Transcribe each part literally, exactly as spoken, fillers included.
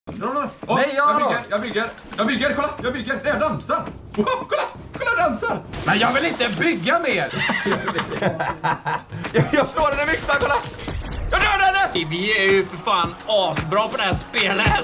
No, no. Oh, Nej, jag, jag bygger, jag bygger, jag bygger, kolla, jag bygger, nej, jag dansar. Wow, kolla, kolla, jag dansar. Men jag vill inte bygga mer. jag, jag slår den i mixar, kolla. Jag dödar henne. Vi är ju för fan asbra på det här spelet.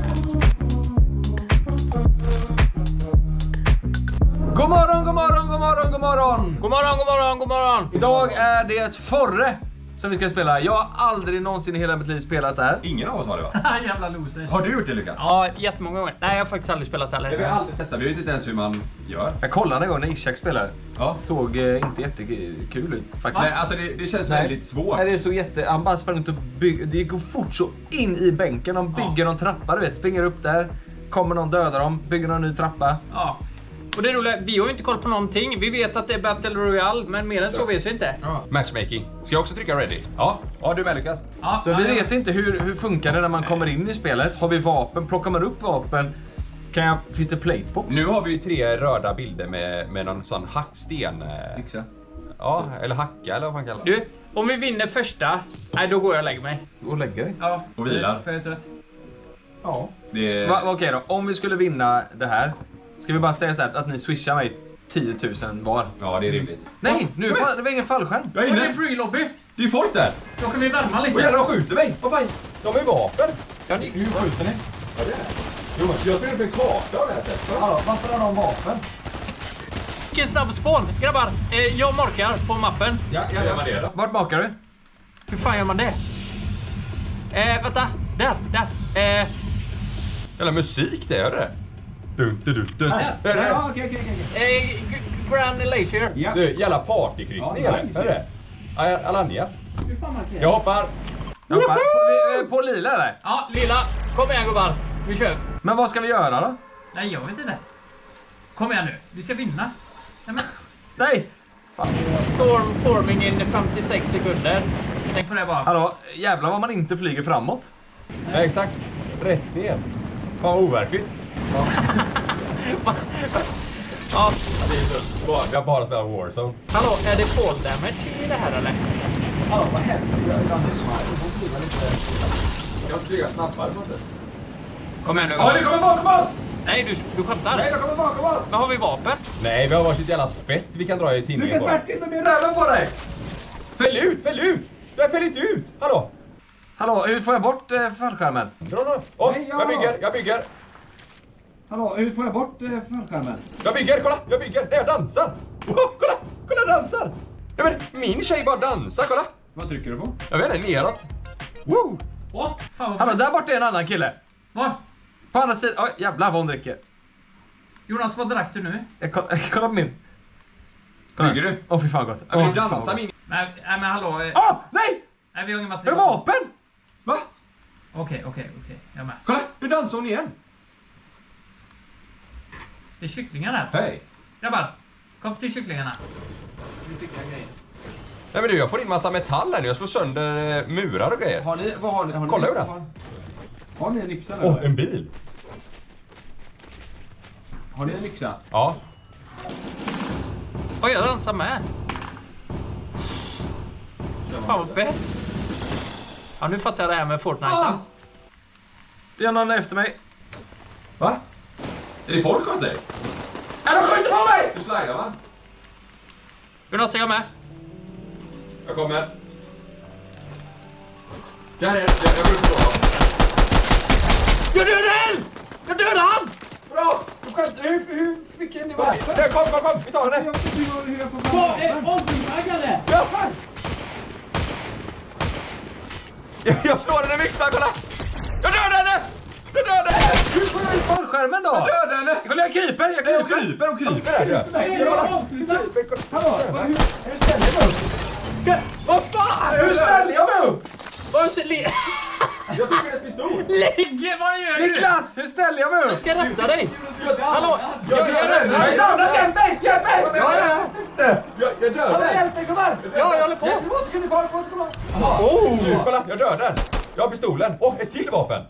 God morgon, god morgon, god morgon, god morgon. God morgon, god morgon, god morgon. Idag är det ett forre som vi ska spela. Jag har aldrig någonsin i hela mitt liv spelat det här. Ingen av oss har det, va? Jävla losers. Har du gjort det, Lukas? Ja, jättemånga gånger. Nej, jag har faktiskt aldrig spelat heller. Det har vi alltid testat, vi vet inte ens hur man gör. Jag kollade en gång när Ishak spelade. Ja. Såg eh, inte jättekul ut faktiskt. Nej, alltså det, det känns Nej. väldigt svårt. Nej, det är så jätte... Han bara sprang ut och bygger. Det går fort så in i bänken. De bygger Ja. någon trappa, du vet. Springer upp där. Kommer någon döda dem. Bygger någon ny trappa. Ja. Och det är roligt, vi har ju inte koll på någonting. Vi vet att det är Battle Royale, men mer än så vet vi inte. Ja. Matchmaking. Ska jag också trycka ready? Ja, ja du med, Lukas. Ja, Så ja, vi ja. vet inte hur, hur funkar det när man kommer in i spelet. Har vi vapen? Plockar man upp vapen? Kan jag, finns det platebox? Nu har vi ju tre röda bilder med, med någon sån hacksten. Yxa. Ja, eller hacka eller vad man kallar det. Du, om vi vinner första, nej då går jag och lägger mig. Och lägger dig? Ja. Och vilar. För jag är trött. Ja. Det... Va, Okej då, om vi skulle vinna det här. Ska vi bara säga så här att ni swishar mig tio tusen var? Ja, det är rimligt. Nej, nu fall, det var ingen fallskärm. Jag är Och det är inne. pre-lobby. Det är folk där. Då kan vi värma Och lite. jävlar, de skjuter mig. Vad fan? De är vapen. Ja, det är Hur skjuter ni? Ja, det är det. Jo, jag spelar upp en karta av det här sättet. Hallå, varför har de vapen? Vilken snabb spawn. Grabbar, eh, jag markar på mappen. Ja, ja, ja. Det då? Vart bakar du? Hur fan gör man det? Eh, vänta. Där, där. Eh, Jävla musik, det gör det. Du, du, du, du. där. Ja, okej, okej, okej. Eh, G- Grand Leisure. Ja. Du, jävla partykryssning, eller? Är det? Ja, Alanya. Hur fan markerar Jag hoppar. Jag hoppar. På, på lila eller? Ja, lilla. Kom igen gubbar. Vi kör. Men vad ska vi göra då? Nej, jag vet inte. Kom igen nu. Vi ska vinna. Nej, men. Nej! Fan. Storm forming in femtiosex sekunder. Tänk på det bara. Hallå, jävlar vad man inte flyger framåt. Nej, exakt. Rätt ner. Fan, vad overkligt. Ja. Det är så bra. Jag har bara spelat Warzone. Hallå, är det fall damage i det här eller? Hallå, vad händer? Jag måste flyga snabbare på det. Kom igen nu. Ja, det kommer bakom oss! Nej, du, du skämtar. Nej, de kommer bakom oss! Men har vi vapen? Nej, vi har varsitt jävla spett vi kan dra i tidningen på. inte med röven på dig! Fäll ut, fäll ut! Jag fäll inte ut! Hallå? Hallå, hur får jag bort eh, fallskärmen? Dra nu. Åh, Nej, ja. jag bygger, jag bygger. Hallå, hur får jag bort eh, fallskärmen? Jag bygger, kolla, jag bygger. Nej, jag dansar. Oh, kolla, kolla, jag dansar. Nej, men min tjej bara dansar, kolla. Vad trycker du på? Jag vet inte, neråt. Woo! Åh, fan vad... Hallå, där borta är en annan kille. Var? På andra sidan. Oj, jävlar vad hon dricker. Jonas, vad drack du nu? Jag kolla, jag kolla på min. Kolla. Bygger du? Åh, fy fan gott. Jag vill Åh, fy fan dansa gott. min... Nej, nej men hallå. eh, Åh, nej! Nej, vi har ingen Med material. vapen! Va? Okej, okej, okej. Jag är med. Kolla, nu dansar hon igen. Det är kycklingar där. Hej. Grabbar, kom till kycklingarna. Nej, men du, jag får in massa metall här nu. Jag slår sönder eh, murar och grejer. Har ni, vad har ni? Har ni Kolla hur det. har, har ni en yxa Åh, oh, en bil. Har ni en yxa? Ja. Oj, jag dansar med. Fan vad fett. Ja, nu fattar jag det här med Fortnite-dans. Det är någon efter mig. Va? Är det folk hos dig? Är de skjuter på mig! Du slidar, va? Jonas, är jag med? Jag kommer. Där är jag. Jag går upp på. Jag dödade en! Jag dödade han! Bra! Hur, hur fick ni vapen? Där, kom, kom, kom! Vi tar henne! Vad är omflaggade? Ja, fan! Jag, jag slår henne i mixar, kolla! Jag dödade henne! Jag dödade henne! Hur får jag ut fallskärmen då? Jag dödade henne! Kolla, jag kryper, jag Nej, hon kryper. kryper, hon kryper! Hallå, hur, hur ställer jag mig upp? Vad fan? Hur ställer jag mig upp? Vad så le... Jag tog hennes pistol! Lägg! Vad gör du? Niklas, hur ställer jag mig Jag upp? ska rassa dig. Hallå? Jag, jag Jag rassar är dig. dödad, hjälp mig, hjälp mig! Ja, ja. Jag, jag dödade Hallå, henne! hjälp mig, kom här! Ja, jag håller på. Oh! Kolla, jag dödade den! Jag har pistolen! Åh, oh, ett till vapen!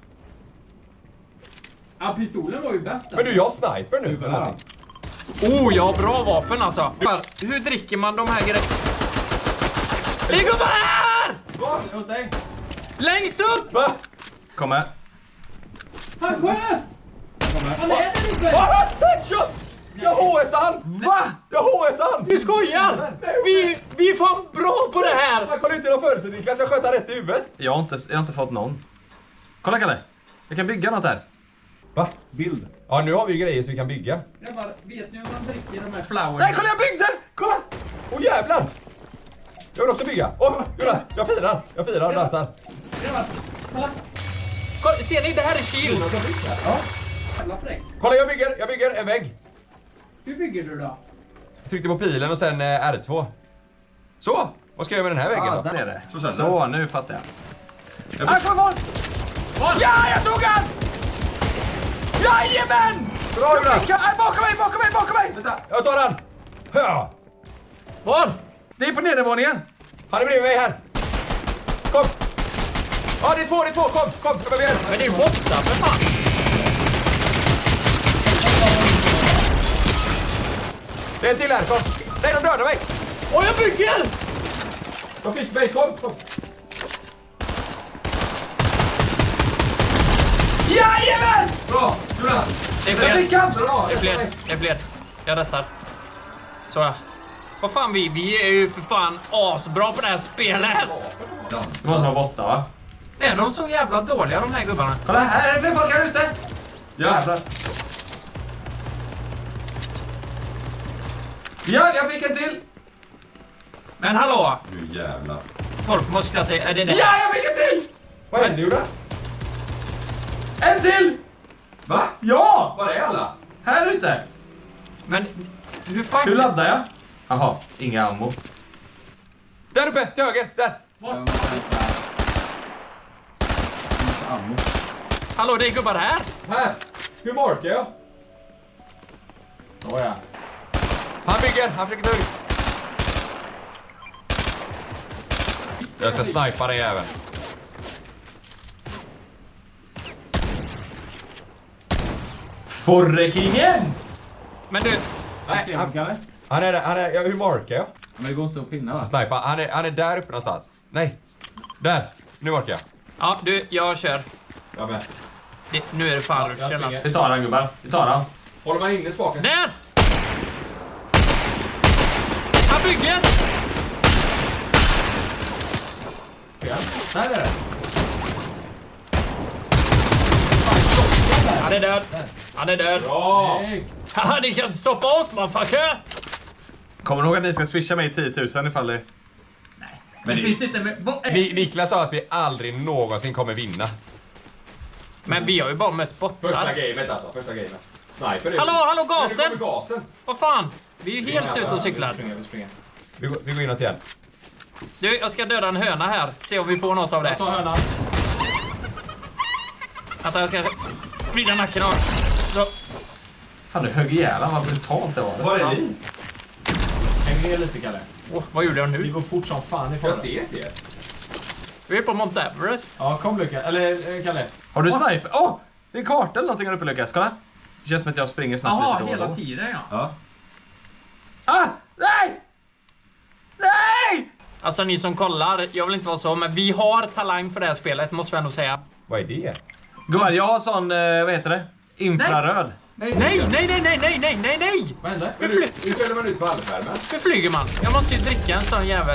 Ja, pistolen var ju bäst. Men du, jag har sniper nu! Oh, jag har bra vapen alltså. Hur dricker man de här grejerna? Det går här! Var hos dig? Längst upp! Va? Kom här. han sköt! Han är där uppe! Jag H S-an! Va? Jag H S-an! Du skojar! Vi, vi är fan bra på det här! Jag kollar inte någon förut, Niklas. Jag sköt han rätt i huvudet. Jag har inte, jag har inte fått någon. Kolla Kalle. Jag kan bygga något här. Va? Bild? Ja, nu har vi grejer så vi kan bygga. Grabbar, vet ni om man dricker de här flowers? Nej, kolla jag byggde! Kolla! Åh jävlar! Jag vill också bygga. Åh, kolla! Jag firar! Jag firar och dansar. Grabbar, kolla! Kolla, ser ni? Det här är kyl! Ja. Jävla fräck. Kolla, jag bygger, jag bygger en vägg. Hur bygger du då? Jag tryckte på pilen och sen eh, R två. Så! Vad ska jag göra med den här väggen Ja, då? där är det. Så sen. Så, nu fattar jag. Här kommer folk! Ja, jag tog han! Jajamän! Bra, Jonas! Nej, bakom mig, bakom mig, bakom mig! Vänta, jag tar den! Ja. Var? Det är på nedervåningen. Han är bredvid mig här. Kom! Ja, det är två, det är två. Kom, kom, kom igen. Men det är ju borta för fan! Det är en till här, kom. Nej, de dödar mig. Åh, jag bygger! De fick mig, kom, kom. Jajamän! Bra, Jonas. Det är Jag fler, fick han! det är fler, det är fler. Jag röstar. Så ja. Vad fan, vi, vi är ju för fan asbra på det här spelet. Det måste vara borta, va? Nej, de är så jävla dåliga de här gubbarna. Kolla, här är det fler folk här ute! Ja. Ja, jag fick en till! Men hallå, Nu jävlar. folk måste att det är det där. Ja, jag fick en till! Vad hände, Jonas? En till! Va? Ja! Var är alla? Här ute! Men hur fan... Hur laddar jag? Jaha, inga ammo. Där uppe, till höger, där. Hallå, det är gubbar här. Här. Hur markar jag? Så ja. Han bygger, han försöker ta ut. Jag ska snipa den jäveln. Forrekingen! Men du, Nej, han, han är där, han är, ja, hur markar jag? Men det går inte att pinna, va? Snipa, han är, han är där uppe någonstans. Nej, där. Nu markar jag. ja du, jag kör. Jag med. Det, nu är det fan Ja, jag ja, Vi tar han gubbar, vi tar han. Håller man inne spaken? där! Han bygger! Där är det. Han är död. Han är död. Bra! Haha, ni kan inte stoppa oss, motherfucker! Kommer ni ihåg att ni ska swisha mig tio tusen ifall det... Men det finns inte med... vad är- Ni, Niklas sa att vi aldrig någonsin kommer vinna. Men vi har ju bara mött Första bottar. gamet alltså, första gamet. Sniper. Hallå, hallå, Nu gasen! kommer gasen. Vad fan? Vi är ju helt ute och cyklar. Vi går, vi går inåt igen. Du, jag ska döda en höna här. Se om vi får något av det. Ta hönan. Vänta, jag ska vrida nacken av. Så. Fan, du högg ihjäl han, vad brutalt det var. Var är ni? Häng ner lite, Kalle. Åh, vad gjorde jag Vi nu? går fort som fan ifrån. Jag ser inte er. Vi är på Mount Everest. Ja, kom Lukas. Eller eh, Kalle. Har du sniper? Åh! Oh, det är en karta eller någonting här uppe, Lukas. Kolla. Det känns som att jag springer snabbt Jaha, lite då och hela då. tiden ja. Ja. Ah! Nej! Nej! Alltså ni som kollar, jag vill inte vara så, men vi har talang för det här spelet, måste vi ändå säga. Vad är det? Gumman, jag har sån, eh, vad heter det? Infraröd. Nej, Nej, nej, nej, nej, nej, nej, nej, nej! Vad hände? Hur, Hur, fly hur ställer man ut fallskärmen? hur flyger man? Jag måste ju dricka en sån jävel.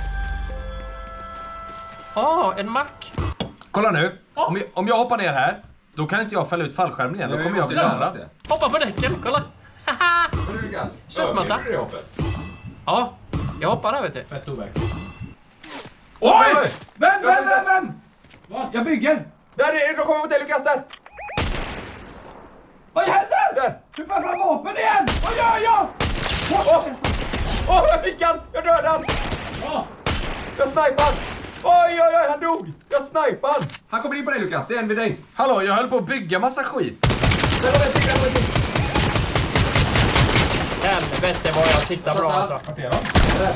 Åh, oh, en mack. Kolla nu. Om jag, om jag hoppar ner här, då kan inte jag fälla ut fallskärmen igen. Då kommer jag bli dödad. Hoppa på däcken, kolla. Haha. Surfmatta. Överlevde du det hoppet? Ja, jag hoppar där vet du. Fett overkligt. Oj! Vem, vem, vem, vem? Va? Jag bygger. Där är det, de kommer mot dig Lukas, där! Vad händer? Där! Du får fram vapen igen! Vad gör jag? Åh, oh, jag fick han! Jag dödade han! Ja. Jag snipade han! Oj, oj, oj, han dog! Jag snipade han! Han kommer in på dig Lukas, det är en vid dig. Hallå, jag höll på att bygga massa skit. Där har vi en till, där har vi en till. Helvete vad jag tittar bra alltså. Vart är de?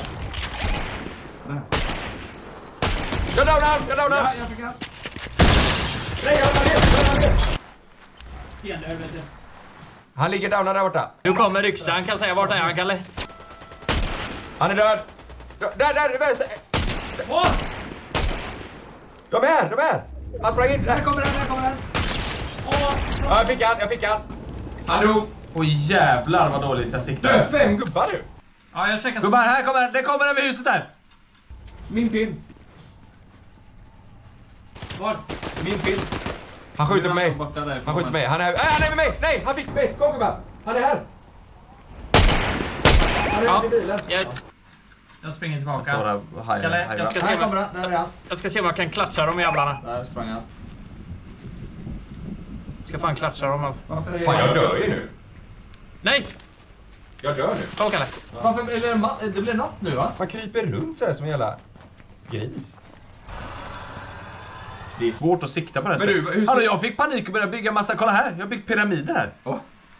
Jag downar han, jag downar han! jag fick han. Nej, jag downar ner, jag downar ner! Han Han ligger downad där borta. Nu kommer ryxan, han kan säga vart är han, Kalle? Han är död. Där, där, vänster. Åh! De är här, de är här. Han sprang in. Där kommer den, där kommer den. Åh! Ja, jag fick han, jag fick han. Han dog. Åh jävlar vad dåligt jag siktar. Du är fem gubbar du. Ja, jag checkar. Gubbar, här kommer den. Det kommer över huset där. Min film. Var? Min film. Han skjuter på mig. Han skjuter på mig. Han är, nej, han är med mig. Nej, han fick mig. Kom gubbar. Han är här. Han är Ja, i bilen. yes. Jag springer tillbaka. Jag står där och hajar. Kalle, jag ska se Här om kommer jag, han. Där är han. jag ska se om jag kan klatscha dem jävlarna. Där sprang han. Ska fan klatscha dem. Varför är det? Fan, jag dör ju nu. Nej! Jag dör nu. Kom Kalle. Varför är det, ma- det blir natt nu va? Man kryper runt så här som en jävla gris. Det är svårt att sikta på det här Men du, spelet. hur ser- Alltså, jag fick panik och började bygga massa. Kolla här, jag har byggt pyramider här. Oh.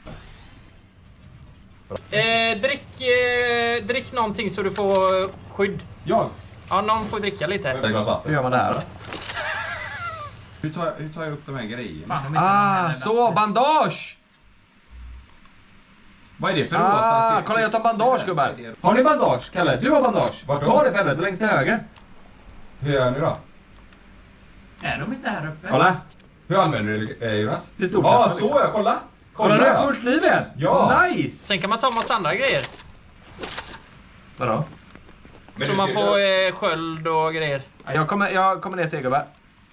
Eh, drick, eh, drick någonting så du får eh, skydd. Jag? Ja, någon får dricka lite. Hur gör man det här då? Hur tar, jag, hur tar jag upp de här grejerna? Fan, de är inte Ah, med så, bandage! Vad är det för Ah, rosa? Se- kolla jag tar se- bandage se- gubbar. se- Har ni bandage, Kalle? Du har bandage. Vart då? Ta det för helvete, längst till höger. Hur gör jag nu då? Är de inte här uppe? Kolla. Hur använder du det, eh, Jonas? Pistolknappen, Ja, så liksom. ja, kolla! Kolla, nu är jag fullt liv igen. Ja. Nice! Sen kan man ta massa andra grejer. Vadå? Men så du man ser får det. eh, sköld och grejer. Jag kommer, jag kommer ner till er gubbar.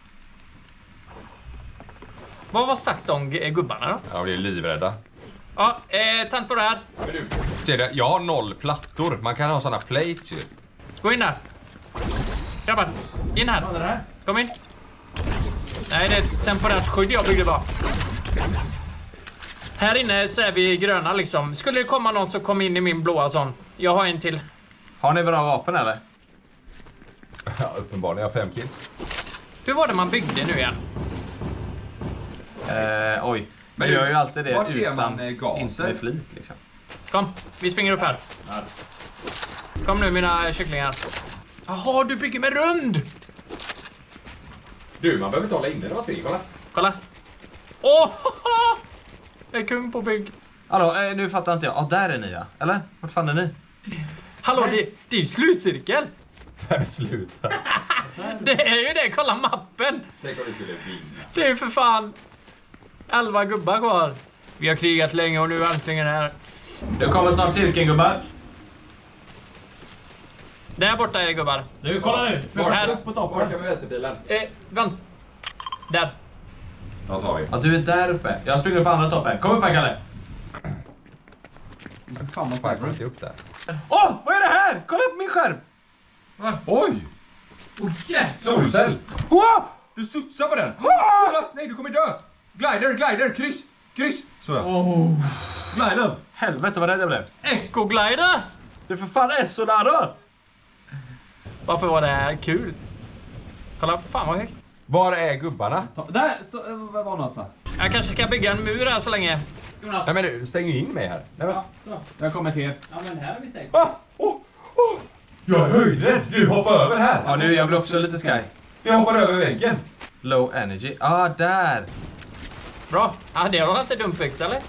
Vad var stack de g- gubbarna då? Ja, vi är livrädda. Ja, eh, tant på det här. Men du, ser du, jag har noll plattor. Man kan ha såna plates ju. Gå in där. Grabbar, in här. Kom in. Nej, det är ett temporärt skydd jag byggde bara. Här inne så är vi gröna liksom. Skulle det komma någon så kom in i min blåa sån. Jag har en till. Har ni bra vapen eller? Ja, uppenbarligen. Jag har fem kills. Hur var det man byggde nu igen? Eh, oj. Men Men du gör ju alltid det vart ser utan, man, eh, gaser? inte med flit liksom. Kom, vi springer upp här. Kom nu mina kycklingar. Jaha, du bygger med rund! Du, man behöver inte hålla inne när man springer. Kolla. Kolla. Åh! Jag är kung på bygg. Hallå, eh, nu fattar inte jag. Ja, där är ni ja. Eller? Vart fan är ni? Hallå, det, det är ju slutcirkel. Sluta. Det är ju det, kolla mappen. Tänk om du skulle vinna. Det är ju för fan elva gubbar kvar. Vi har krigat länge och nu äntligen här. Nu kommer snart cirkeln gubbar. Där borta är det gubbar. Nu, kolla nu. Var här. Upp på toppen. Orkar med vänsterbilen. Eh, vänster. Där. Ja, tar vi. Ja, du är där uppe. Jag springer upp på andra toppen. Kom upp här, Kalle. Fan, man får inte upp där. Åh, vad är det här? Kolla upp min skärm. Oj! Oh, jävlar. Solcell! Åh! Du studsar på den! Jonas, nej, du kommer dö! Glider, glider, kryss, kryss! Så ja. Oh. Glider! Helvete vad rädd jag blev. Eco-glider! Det är för fan S där då. Varför var det här kul? Kolla, fan vad högt. Var är gubbarna? Där stå- vad var något va? Jag kanske ska bygga en mur här så länge. Jonas. Nej men du stänger ju in mig här. Nej, men. Ja, så. Jag kommer till er. Ja, men här är vi stängt. Ah, oh, oh. Jag är höjdrädd! Du hoppar över här! Ja, nu jag blir också lite sky. Jag hoppar över väggen! Low energy. Ah, där. Bra. Ja, det var inte dumt byggt, eller?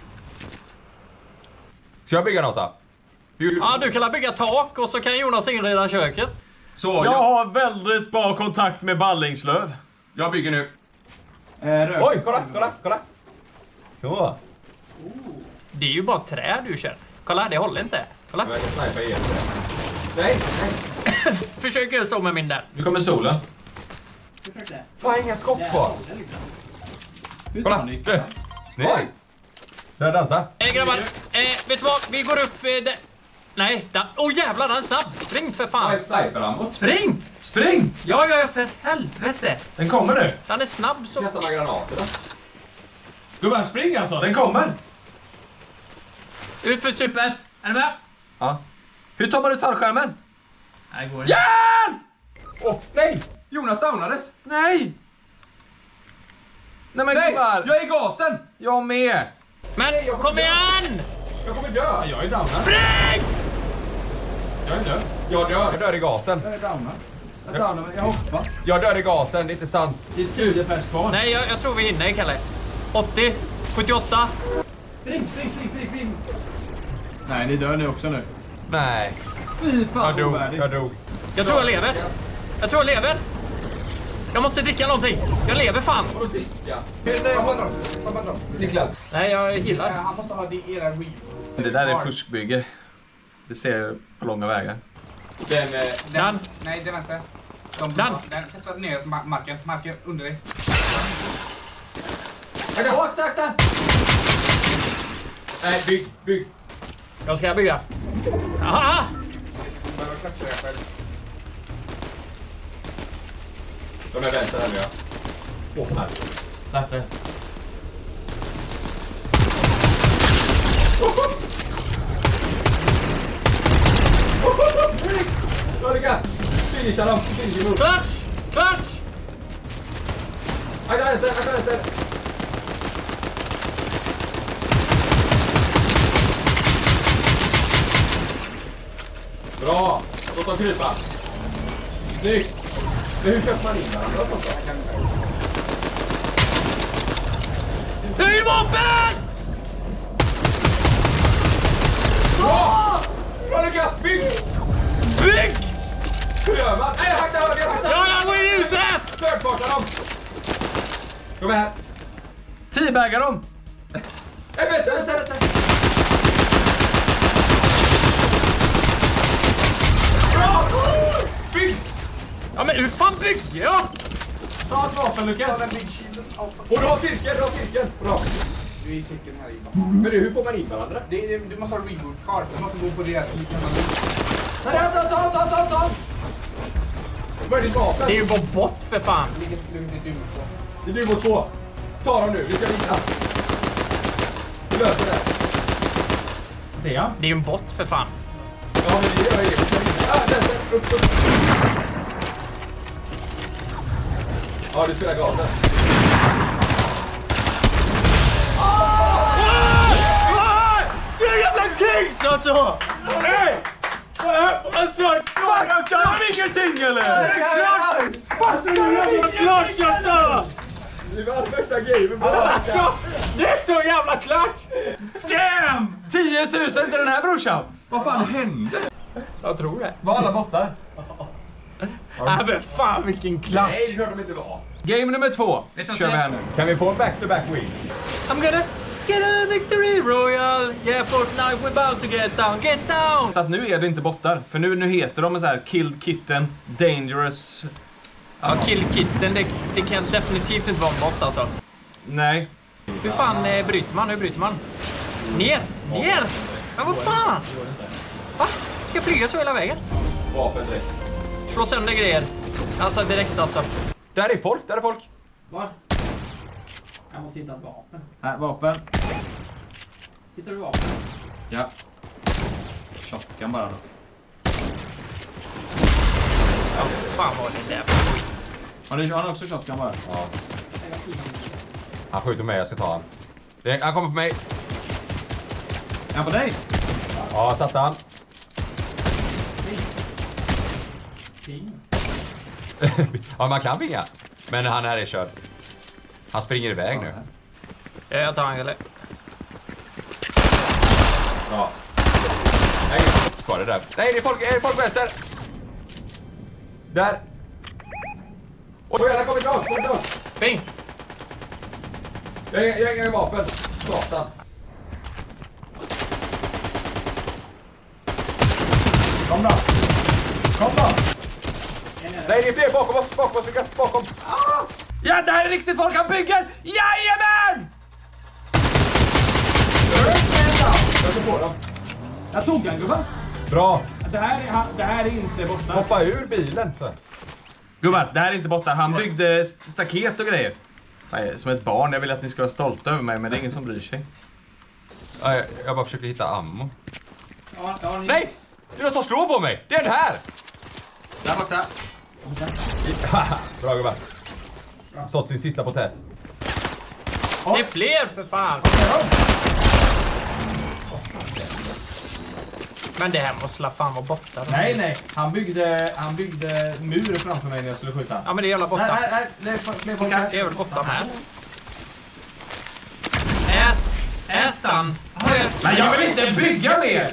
Ska jag bygga något då? Du, Ja, du kan bygga tak och så kan Jonas inreda köket. Så, Jag jag, har väldigt bra kontakt med Ballingslöv. jag bygger nu. Eh, rök. Oj, kolla, kolla, kolla! Så. Det är ju bara trä du kör. Kolla, det håller inte. Kolla. Jag kan snipa igen. Nej, nej. Försöker så med min där. Nu kommer solen. Försök det. Fan, inga skott kvar. Hur Kolla! tar ni? Du. Snyggt! Där dansar. Eh, grabbar. Eh, vet du vad? Vi går upp... Eh, där. Nej, där. Åh oh, jävlar, den är snabb. Spring för Vad är fan. sniper-ammot? Spring! Spring! Ja, ja, ja, för helvete. Den kommer nu. Den är snabb så... Kasta några granater då. Gubbar, spring alltså. Den kommer. Ut för supet. Är ni med? Ja. Hur tar man ut fallskärmen? Nej, går inte. Hjälp! Åh, oh, nej! Jonas downades! Nej! Nej men Nej! gubbar. Jag är i gasen! Jag med. Men kom igen! Jag kommer dö! Jag är downad. Spring! Jag är död. Jag dör. Jag dör i gasen. Jag är downad. Jag är downad, men jag hoppar. Jag dör i gasen, det är inte sant. Det är tjugo pers kvar. Nej, jag, jag tror vi hinner, Kalle. åttio, sjuttioåtta. Spring, spring, spring, spring, spring. Nej, ni dör ni också nu. Nej. Fy fan Jag dog, ovärdigt. jag dog. Jag tror jag lever. Jag tror jag lever. Jag måste dricka någonting. Jag lever fan. Vadå dricka? Niklas. Nej, jag gillar. Han måste ha det era reboot. Det där är fuskbygge. Det ser jag på långa vägar. Den... Eh, Dan. Nej, det är vänster. De, Dan. Den kastar ner ma- marken. Marken under dig. akta, akta, akta! Nej, bygg, bygg. Jag ska bygga. Aha! Behöver klatcha dig själv. De är vänster här nu, ja. Åh, här. Där, där. Ulrika! Finisha dem! Finish emot! Clutch! Clutch! Akta vänster, akta vänster! Bra! Låt dem krypa! Snyggt! Men hur köper man in varandra? Det är ju vapen! Bra! Bra Lukas! Bygg! Bygg! Hur gör man? Nej, hakta höger, hakta! Ja, jag går i huset! Third-parta dem! Kom här! Teabaggar dem! Nej, vänster, vänster, vänster! Bra! Bygg! Ja, men hur fan bygger jag? Ta ett vapen, Lukas! Och du har cirkeln, du har cirkeln! Bra! Du är i cykeln här i. Men du, hur får man in varandra? Det, det, du måste ha reboot-kart. Du måste gå på deras sida. Ta, ta, ta, ta, ta, ta! Vad är ditt vapen? Det är ju bara bort för fan. Det ligger lugnt i dummet på. Det är du mot två. Ta dem nu, vi ska vinna. Vi löser det. Det är jag. Det är ju en bot för fan. Ja, men vi gör det. Vi ska vinna. Ah, där, där, upp, upp. Ja, du spelar gasen. Du är jävla kings alltså! Nej! Alltså, fuck! Kan de ingenting eller? Klart! Fuck, det är jävla klart jag sa! Det var första gamen. Alltså, det är så jävla klart! Damn! tio tusen till den här brorsan! Vad fan hände? Jag tror det. Var alla borta? Nej men fan vilken klass! Nej, det hörde de inte vara. Game nummer två kör vi här nu. Kan vi få en back-to-back win? I'm gonna get a victory royal. Yeah, Fortnite, we're about to get down. Get down! Att nu är det inte bottar. För nu, nu heter de så här Killed Kitten, Dangerous... Ja, kill kitten, det, det kan definitivt inte vara en bot alltså. Nej. Hur fan eh, bryter man? Hur bryter man? Ner! Ner! Men vad fan? Va? Ska jag flyga så hela vägen? Vapen direkt. Slå sönder grejer. Alltså direkt alltså. Där är folk, där är folk. Var? Jag måste hitta ett vapen. Här, vapen. Hittar du vapen? Ja. Shotgun bara då. Ja, fan vad det där för skit. Har du, har du också shotgun bara? Ja. Han skjuter mig, jag ska ta han. Det- Han kommer på mig. Är han på dig? Ja, jag satte han. Ja, man kan vinga. Men han här är körd. Han springer iväg nu. Ja, jag tar han eller? Ja. Nej, kvar det där. Nej, det är folk, är folk vänster. Där. Oj, där kommer dra, kommer dra. Bing! Jag jag- jag har inga vapen. Satan. Kom då! Kom då! Nej, det är fler bakom oss, bakom oss, Lukas, bakom. Ah! Ja, det här är riktigt folk han bygger! Jajamän! Jag ska på dem. Jag tog den, gubben. Bra. Det här är, det här är inte borta. Hoppa ur bilen. Gubbar, det här är inte borta. Han byggde st- staket och grejer. Nej, som ett barn, jag vill att ni ska vara stolta över mig, men det är ingen som bryr sig. Ja, jag, jag bara försöker hitta ammo. Ja, ja, ni... Nej! Det är någon som slår på mig! Det är den här! Där borta. Bra gubbar. Stått sin sista på tät. Det är fler för fan! Men det här måste la fan vara borta. Nej, nej. Han byggde, han byggde mur framför mig när jag skulle skjuta. Ja men det är jävla borta. Här, här, det är fler folk här. Det är väl borta med. Ät! Ät han! Men jag vill inte bygga mer!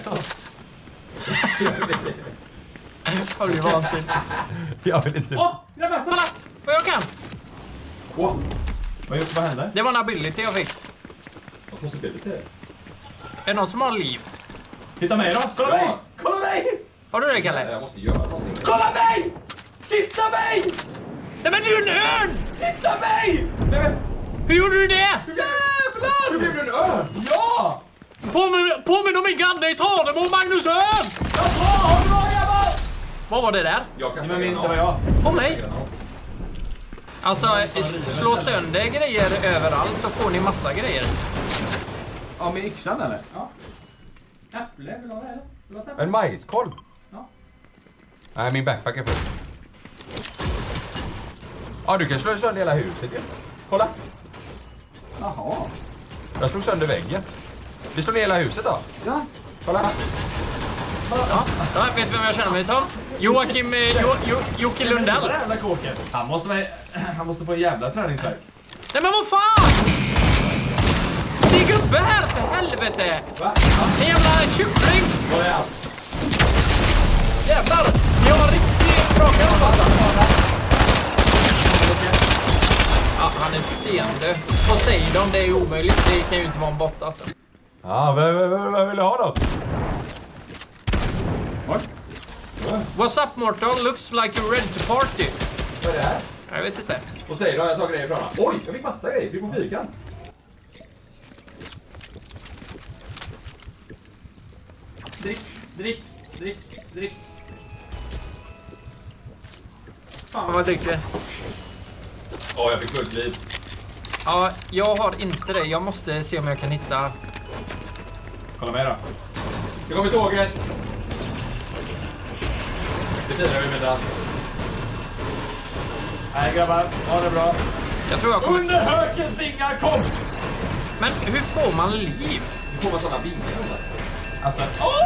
Har du vansinnigt? Jag vill inte... Åh! Grabbar, kolla! Vad jag kan. Wow. Vad, vad hände? Det var en ability jag fick. Vad får spelet det? Är det någon som har liv? Titta mig då. Kolla Ja. mig. Kolla mig. Har du det, Kalle? Jag måste göra någonting. Kolla mig. Titta mig. Nej, men du är en örn! Titta mig. Nej, men. Hur gjorde du det? Jävlar. Nu blev du en örn! Ja. Påminn påminn om min granne i Tranemo, Magnus Örn! Jag har bra grabbar. Vad var det där? Jag kan Men min, det var jag. På mig? Alltså, slå sönder grejer överallt så får ni massa grejer. Ja, med yxan eller? Ja. Äpple, vill du ha det eller? Vill du ha äpple? En majskolv? Ja. Nej, min backpack är full. Ja, du kan slå sönder hela huset igen. Kolla. Jaha. Jag slog sönder väggen. Vi slår ner hela huset då. Ja. Kolla här. Ja, ja, vet du vem jag känner mig som? Joakim, eh, jo, jo, Jocke Lundell. Jävla kåken. Han måste, vara, han måste få en jävla träningsverk. Nej, men vad fan! Det är gubbe här, för helvete! Va? En jävla kyckling! Vad är han? Jävlar! Jag har riktigt bra kallar. Ja, han är fiende. Vad säger de? Det är omöjligt. Det kan ju inte vara en bot alltså. Ja, vem, vem, vem vill ha något? What's up, Mortal? Looks like you're ready to party. Vad är det här? Jag vet inte. Och säger då, jag tar grejer från honom. Oj, jag fick massa grejer. Fick på fyrkant. Drick, drick, drick, drick. Fan vad dricker. Åh, jag fick fullt liv. Ja, jag har inte det. Jag måste se om jag kan hitta... Kolla mig då. Nu kommer tåget. Det firar vi med dans. Nej grabbar, ha det bra. Jag tror jag kommer... Under hökens vingar, kom! Men hur får man liv? Nu får man sådana vingar. Alltså,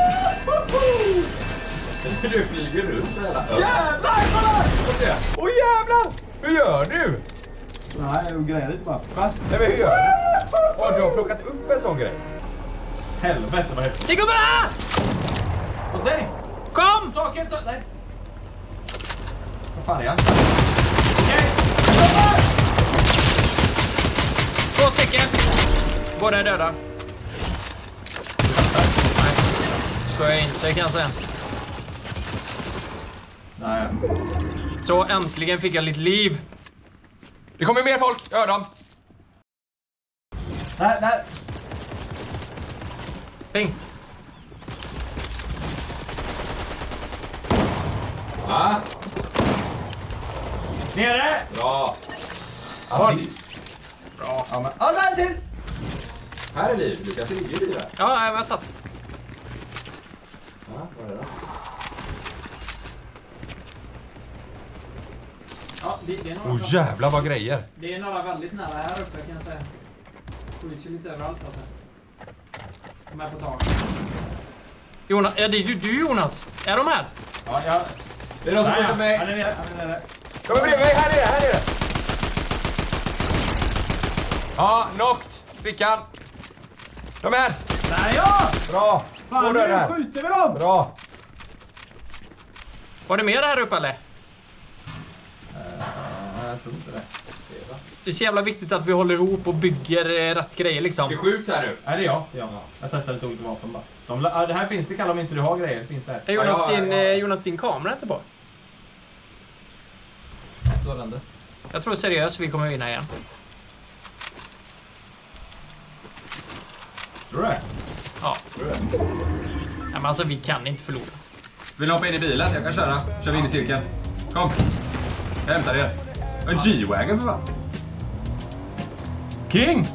Du flyger runt så hela. jävlar, kolla! Åh oh, jävlar! Hur gör du? Nej, jag grejer lite bara. Va? Nej, men hur gör du? Åh, du har plockat upp en sån grej. Helvete vad häftigt. Det kommer här! Hos dig? Kom! Taket, ta... Nej. Vad fan är han? Två stycken. Båda är döda. Nej, ska jag inte kan jag säga. Nej. Så äntligen fick jag lite liv. Det kommer mer folk, hör dem. Nej, nej. Ping. Va? Nere! Bra. Ja, Bra. Ja, men... Ja, där till! Här är liv. Du kanske ligger i liv här. Ja, jag vet att. Ja, vad är det då? Ja, det, det, är några, Åh oh, jävlar vad grejer. det är några väldigt nära här uppe kan jag säga. Skjuts ju lite överallt alltså. De är på taket. Jonas, ja, det är du, du Jonas. Är de här? Ja, ja. Det är någon som Nej, skjuter mig. Han är nere, han är nere. De är bredvid mig, här nere, här nere. Ja, knockt. Fickan. De är här. Nej, ja! Bra. Fan, Två dörrar nu här. skjuter vi dem! Bra. Var det mer här uppe eller? Uh, jag tror inte det. Det är så jävla viktigt att vi håller ihop och bygger eh, rätt grejer liksom. Det skjuts här nu. Nej, det är jag. Det är jag. Jag testade ett olika vapen bara. De, ja, det här finns det, Kalle, om inte du har grejer. Det finns det här. Är Jonas, Ja, ja, din, ja. eh, Jonas din kamera inte på? Så den det. Jag tror seriöst vi kommer vinna igen. Tror du det? Ja. Nej, men alltså vi kan inte förlora. Vill ni hoppa in i bilen? Jag kan köra. Kör vi in i cirkeln. Kom. Jag hämtar er. En G-Wagon för fan. King!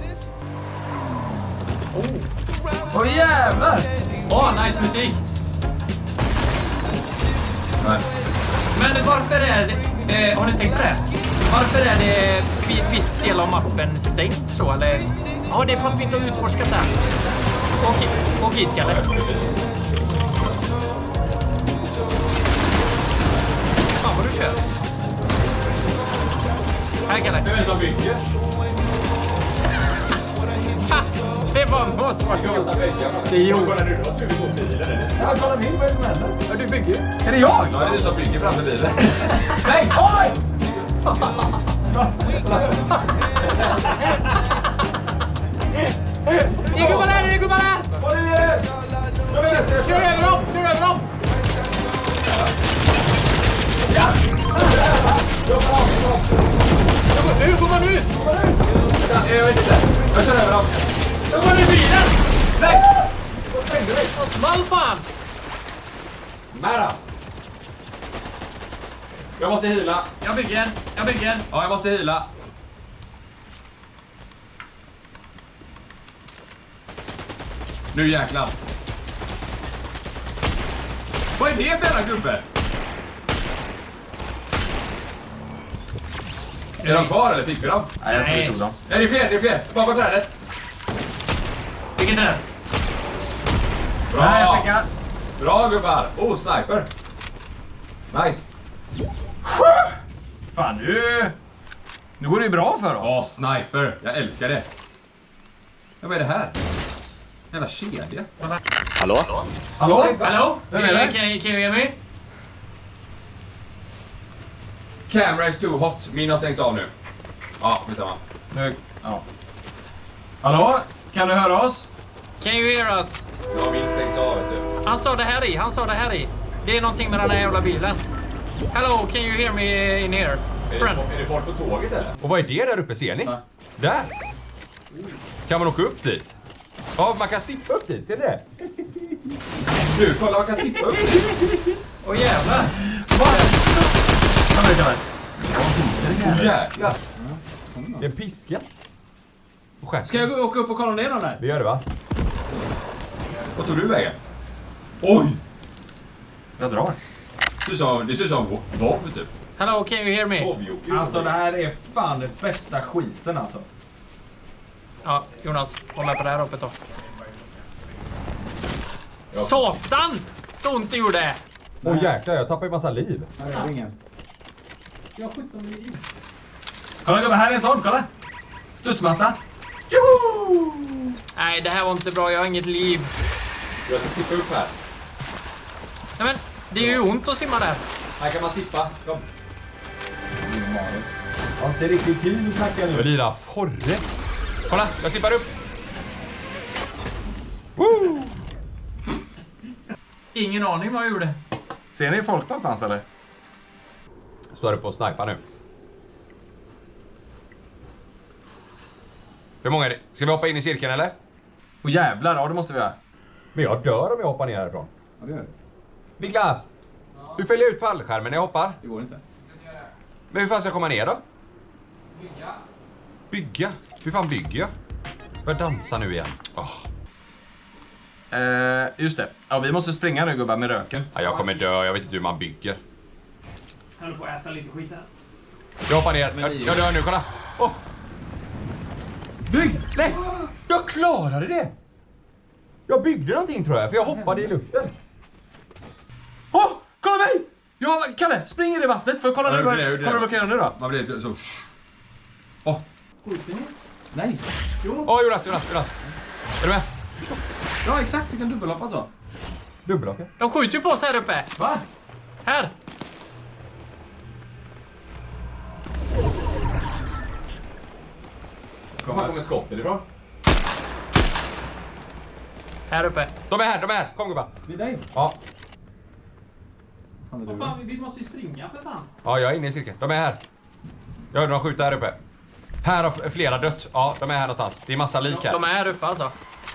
Åh, Åh oh, jävlar! oh, nice musik! Nej. Men varför är det... Eh, har ni tänkt på det? Varför är det vi- viss del av mappen stängt så, eller? Ja, det är för att vi inte har utforskat det här. Åk, åk hit, Kalle. Fan vad du kör. Här, Kalle. Vem är det som bygger? Ha! Det var en boss, vad Jag massa väggar. Det är ju... Kolla nu, du har tur på bilen. Ja, kolla min, vad är det som händer? Ja, du bygger ju. Är det jag? Ja, det är du som bygger framför bilen. Nej, oj! Det är gubbar där, det är gubbar där! Kör över dem, kör över dem! Ja! Nu går man ut! Jag vet inte. Jag kör över dem. Nu går ni i bilen! Nej! Vad small fan! Mära. Jag måste hila. Jag bygger, jag bygger. Ja, jag måste hila. Nu jäklar. Vad är det för jävla gubbe? Är de kvar eller fick vi dem? Nej, jag tror vi tog dem. Nej, det är fler, det är fler. Bakom trädet. Vilken träd? Bra. Nej, jag fick han. Bra gubbar. Oh, sniper. Nice. Fan, nu... Nu går det ju bra för oss. Ja, sniper. Jag älskar det. Ja, vad är det här? Jävla kedja. Hallå? Hallå? Vem är det? Can, can you hear me? Camera is too hot. Min har stängt av nu. Ja, detsamma. Nu, ja. Hallå? Kan du höra oss? Can you hear us? Nu har min stängt av, vet du. Han sa det här i, han sa det här i. Det är någonting med den här jävla bilen. Hello, can you hear me in here? Friend. Är det folk på tåget eller? Och vad är det där uppe, ser ni? Nej. Där! Kan man åka upp dit? Ja, man kan sippa upp dit, ser ni det? Du, kolla, man kan sippa upp dit. Åh oh, jävlar! Kom här, kom här. Åh jävlar! Det är en piska. Ska jag gå åka upp och kolla om det är någon där? Vi gör det, va? Vad tog du vägen? Oj! Jag drar. Det ser ut som, det ser ut som Bob, typ. Hello, can you hear me? Bob-Jocke. Alltså det här är fan det bästa skiten alltså. Ja, Jonas, håll med på det här uppe då. Satan! Så ont det gjorde! Åh oh, jäklar, jag tappar ju massa liv. Nej, det är ingen. Jag har sjutton liv. Kolla gubbar, här är en sån, kolla! Studsmatta. Joho! Nej, det här var inte bra, jag har inget liv. Jag ska sippa upp här. Nej men, det är ju ont att simma där. Här kan man sippa. Kom. Ja, det är riktigt kul att snacka nu. Jag lirar forre. Kolla, jag sippar upp. Woo! Ingen aning vad jag gjorde. Ser ni folk någonstans eller? Står det på snipa nu. Hur många är det? Ska vi hoppa in i cirkeln eller? Åh jävlar, ja det måste vi göra. Men jag dör om jag hoppar ner härifrån. Ja det gör det. Niklas! Ja. Hur fäller jag ut fallskärmen när jag hoppar? Det går inte. Men hur fan ska jag komma ner då? Bygga. Bygga? Hur fan bygger jag? Börjar dansa nu igen. Oh. Eh, just det. Ja, vi måste springa nu gubbar med röken. Ja, jag kommer dö, jag vet inte hur man bygger. Jag håller på att äta lite skit här. Jag hoppar ner, jag, jag dör nu, kolla! Oh. Bygg! Nej! Jag klarade det! Jag byggde någonting tror jag, för jag hoppade i luften. Åh! Oh, kolla mig! Ja, Kalle, spring in i vattnet för kolla Ja, nu det, vad det, det. kolla vad du kan göra nu då. Man blir lite så... Åh! Oh. Skjuter ni? Nej. Åh, oh, Jonas, Jonas, Jonas! Är du med? Ja, exakt, du kan dubbelhoppa så. Dubbelhoppa? De skjuter ju på oss här uppe. Va? Här. Var kommer skottet ifrån? Här uppe. De är här, de är här! Kom gubbar! Det är dig. Ja. Vad fan, vi måste ju springa för fan. Ja, jag är inne i cirkeln. De är här. Jag hörde dem skjuta här uppe. Här har flera dött. Ja, de är här någonstans. Det är massa lik här. De är här uppe alltså.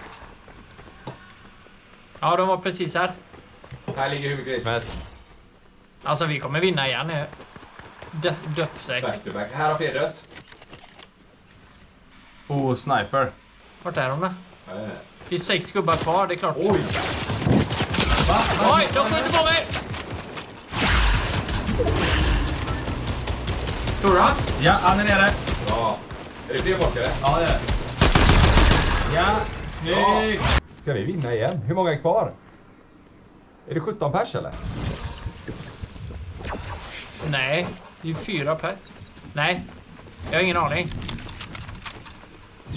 Ja, de var precis här. Här ligger hur mycket som helst. Alltså, vi kommer vinna igen nu. Dö dödssäkert. Back to back. Här har fler dött. Oh, sniper. Vart är de då? Nej. Det är sex gubbar kvar, det är klart. Oj! Va? Oj, de skjuter på mig! Tror du han? Ja, han är nere. Ja. Är det fler folk eller? Ja, det är det. Ja, snyggt. Ska vi vinna igen? Hur många är kvar? Är det sjutton pers eller? Nej, det är fyra per. Nej, jag har ingen aning.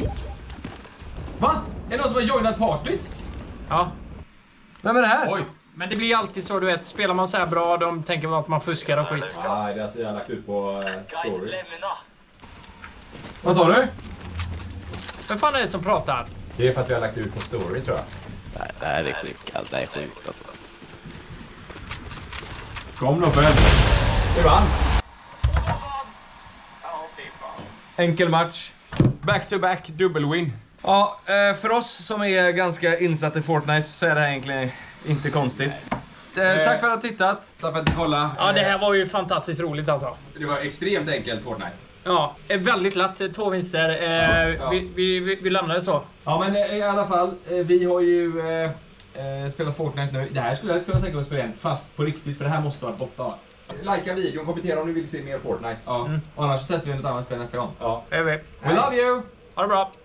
Va? Är det någon som har joinat partyt? Ja, Vem är det här? Oj! Men det blir alltid så, du vet. Spelar man så här bra, de tänker att man fuskar och skit. Nej, det är att vi har lagt ut på uh, story. Vad sa du? Vem fan är det som pratar? Det är för att vi har lagt ut på story, tror jag. Nej, det här är sjukt. Alltså, det är sjukt alltså. Kom då, Ben. Du vann. Enkel match. Back to back, dubbelwin. Ja, eh, för oss som är ganska insatta i Fortnite så är det här egentligen inte konstigt. Eh, tack för att ni har tittat. Tack för att ni kollade. Ja, det här var ju fantastiskt roligt alltså. Det var extremt enkelt Fortnite. Ja, väldigt lätt. Två vinster. Eh, Ja. vi, vi, vi, vi lämnar det så. Ja, men eh, i alla fall, eh, vi har ju eh, eh, spelat Fortnite nu. Det här skulle jag inte kunna tänka mig att spela igen, fast på riktigt, för det här måste vara borta. Likea videon, kommentera om ni vill se mer Fortnite. Ja, Mm. och annars testar vi något annat spel nästa gång. Ja. Det är vi. We love you! Ha det bra.